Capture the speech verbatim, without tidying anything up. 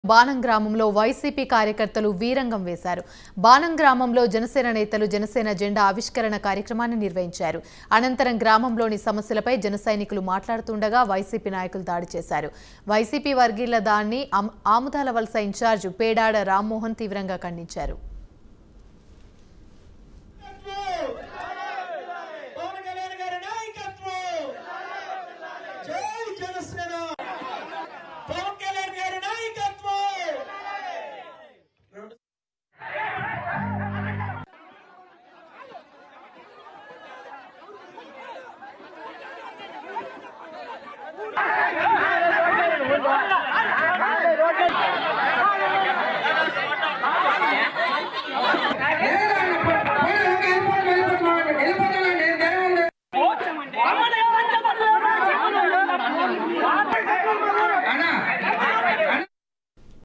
బాణం గ్రామంలో వైసీపీ కార్యకర్తలు వీరంగం వేశారు. బాణం గ్రామంలో జనసేన నేతలు జనసేన జెండా ఆవిష్కరణ కార్యక్రమాన్ని నిర్వహించారు. అనంతరం గ్రామంలోని సమస్యలపై జన సైనికులు మాట్లాడుతుండగా వైసీపీ నాయకులు దాడి చేశారు. వైసీపీ వర్గీయుల దాడిని ఆముదాల వలస ఇన్ఛార్జ్ పేడాడ రామ్మోహన్ తీవ్రంగా ఖండించారు.